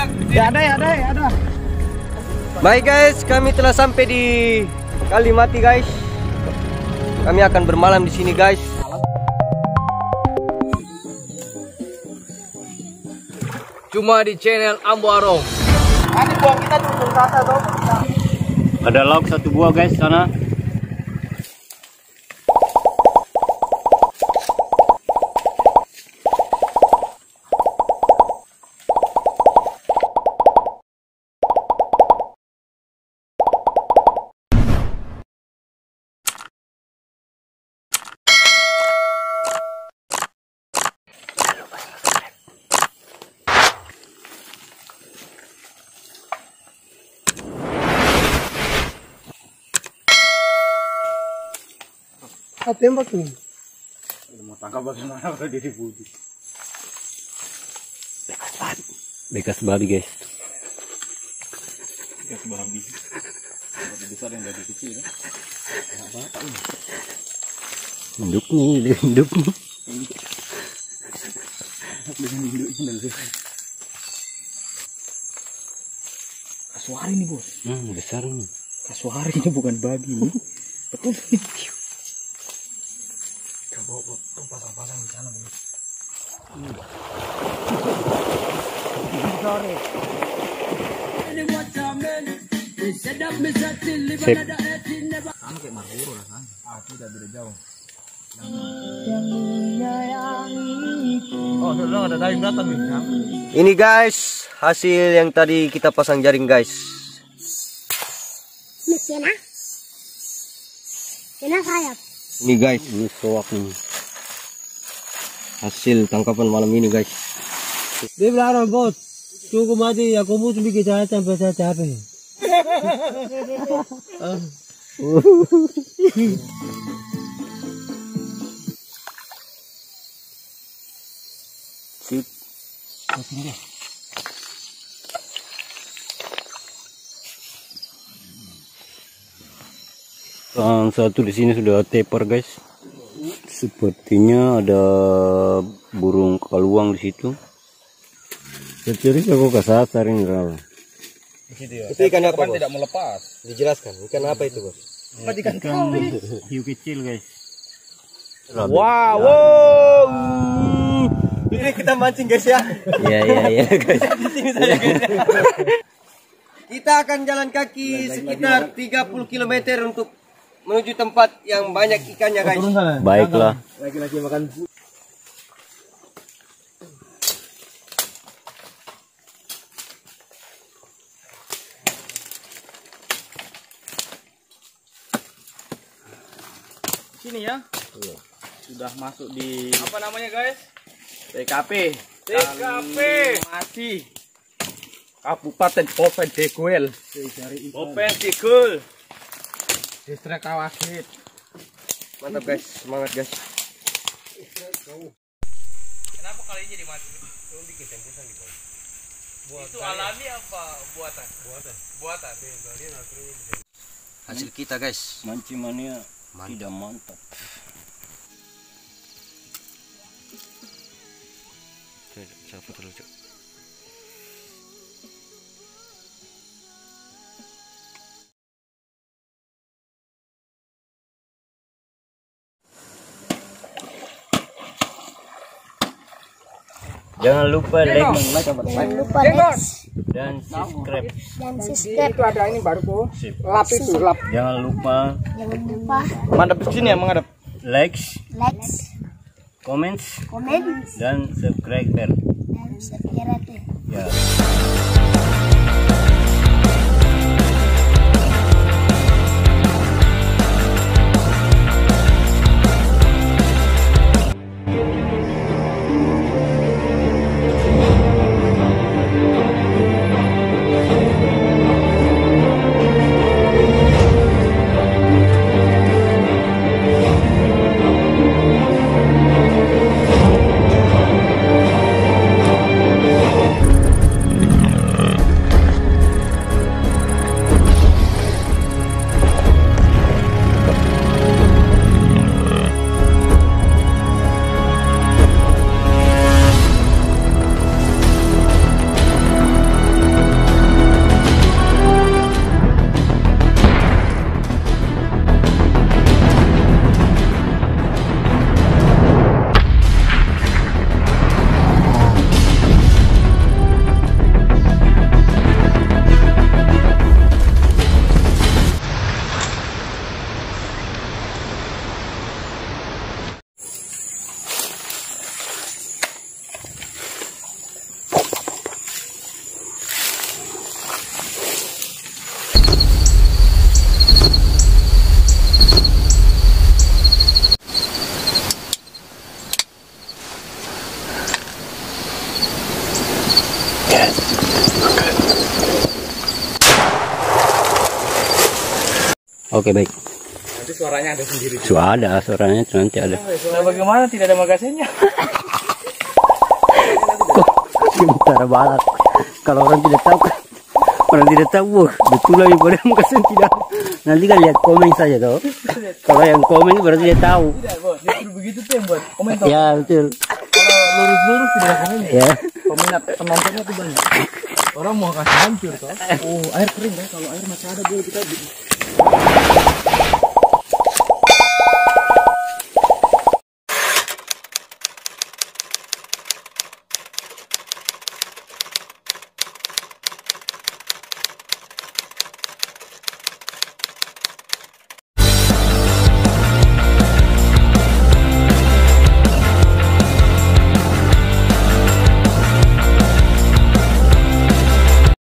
ada. Baik guys, kami telah sampai di Kalimati guys. Kami akan bermalam di sini guys. Cuma di channel Ambo Arong. Ini buang kita tuh rasa tuh. Ada lauk 1 buah guys sana. Tembak nih. Mau tangkap bagaimana kalau dia dibunuh? Bekas babi guys. Bekas babi. Lebih besar yang dari kecil ya. Apa ini? Induk nih, induk. Dengan induknya dan kasuari nih bos. Besar nih. Kasuari ini bukan babi. Betul. Coba pasang di sana bos. Sip. Sama kayak Marlboro rasanya. Aku tidak beda jauh. Oh, sudah ada daging datang nih. Ini guys, hasil yang tadi kita pasang jaring guys. Kena sayap. Ini guys, ini soak nih. Hasil tangkapan malam ini guys. Dia bilang bos, cukup mati ya kamu tuh bikin saya sampai saya capek. Sip. Satu di sini sudah tepar guys. Sepertinya ada burung kaluang di situ. Kecil aku kesasar ini raw. Itu ikan apa bos? Tidak melepas. Dijelaskan, ikan apa itu bos? Ikan hiu kecil guys. Wow. Ini kita mancing guys ya. Iya guys. Di sini saja guys. Kita akan jalan kaki sekitar 30 km untuk menuju tempat yang banyak ikannya guys. Baiklah. Lagi-lagi makan. Sini ya. Sudah masuk di Apa namanya guys? TKP. Mati. Kabupaten Popen Deguel. Open Digul. Distrik Kawasit. Mantap guys, semangat guys. Kenapa kali ini jadi mati? Lu bikin tembusan di bawah. Itu alami apa buatan? Buatan. Hasil kita guys. Mancingannya tidak mantap. Saya foto dulu, Cuk. Jangan lupa like Jangan lupa dan subscribe. dan subscribe. Itu ada ini baru kok. Lap itu, lap. Jangan lupa Jangan lupa Mandap ke sini ya, menghadap. like, like, comments, komen, dan subscribe. dan subscribe. Ya. Oke, baik. Nanti suaranya ada sendiri. Suaranya nanti ada. Nah, bagaimana tidak ada magasinnya? Sementara balak. Kalau orang tidak tahu, betul lagi boleh magasin tidak. Nanti kan lihat komen saja toh. Kalau yang komen berarti dia tahu. Tidak, Bos. Justru begitu tuh yang buat komen toh. Ya betul. Kalau lurus-lurus tidak ada komennya. Ya. Peminat penontonnya tuh banyak. Orang mau kasih hancur toh. Oh, air kering kan? Kalau air masih ada boleh kita